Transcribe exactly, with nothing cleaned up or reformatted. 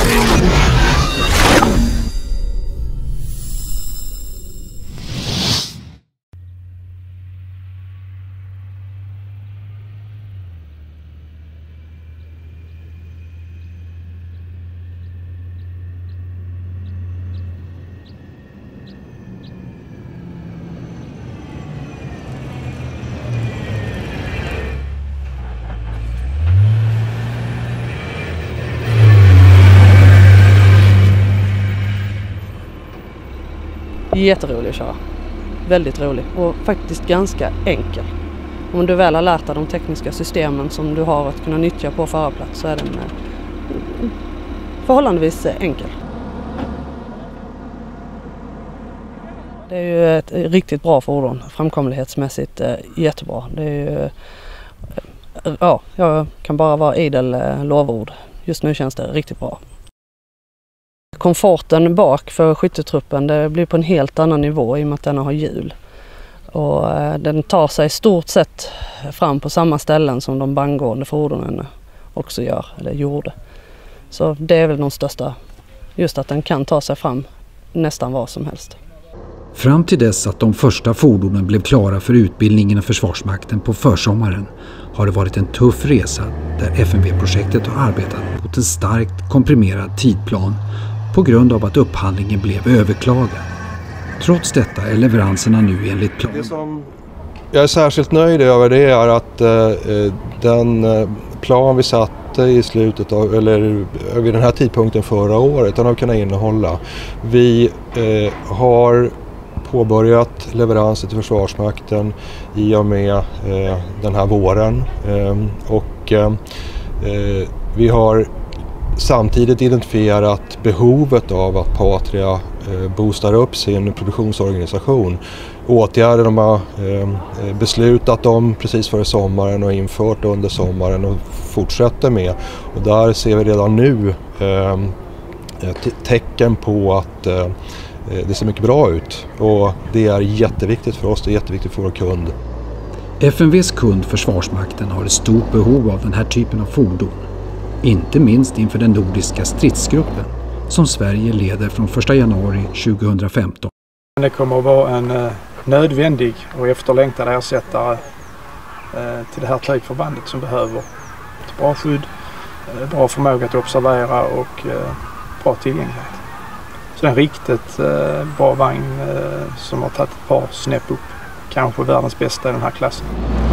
Jätterolig att köra. Väldigt rolig och faktiskt ganska enkel. Om du väl har lärt dig de tekniska systemen som du har att kunna nyttja på förarplats så är den förhållandevis enkel. Det är ju ett riktigt bra fordon, framkomlighetsmässigt jättebra. Det är ju, ja, jag kan bara vara idel lovord. Just nu känns det riktigt bra. Komforten bak för skyttetruppen det blir på en helt annan nivå i och med att den har hjul. Och den tar sig stort sett fram på samma ställen som de bandgående fordonen också gör, eller gjorde. Så det är väl de största, just att den kan ta sig fram nästan vad som helst. Fram till dess att de första fordonen blev klara för utbildningen av Försvarsmakten på försommaren har det varit en tuff resa där F M V-projektet har arbetat mot en starkt komprimerad tidplan på grund av att upphandlingen blev överklagad. Trots detta är leveranserna nu enligt plan. Det som jag är särskilt nöjd över det är att eh, den plan vi satte i slutet av, eller vid den här tidpunkten förra året, den har kunnat innehålla. Vi eh, har påbörjat leveranser till Försvarsmakten i och med eh, den här våren eh, och eh, vi har samtidigt identifierat behovet av att Patria eh, boostar upp sin produktionsorganisation. Åtgärder de har eh, beslutat om precis före sommaren och infört under sommaren och fortsätter med. Och där ser vi redan nu eh, tecken på att eh, det ser mycket bra ut. Och det är jätteviktigt för oss, det är jätteviktigt för vår kund. F M V:s kund Försvarsmakten har ett stort behov av den här typen av fordon. Inte minst inför den nordiska stridsgruppen som Sverige leder från första januari tjugohundrafemton. Det kommer att vara en eh, nödvändig och efterlängtad ersättare eh, till det här typförbandet som behöver ett bra skydd, eh, bra förmåga att observera och eh, bra tillgänglighet. Så det är en riktigt eh, bra vagn eh, som har tagit ett par snäpp upp. Kanske världens bästa i den här klassen.